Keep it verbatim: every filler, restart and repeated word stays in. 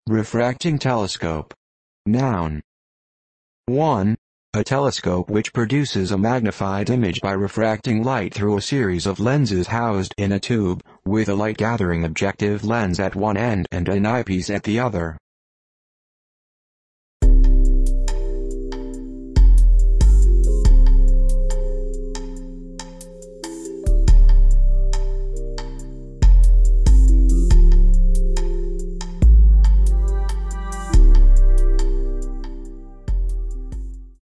Refracting telescope. Noun. one. A telescope which produces a magnified image by refracting light through a series of lenses housed in a tube, with a light-gathering objective lens at one end and an eyepiece at the other.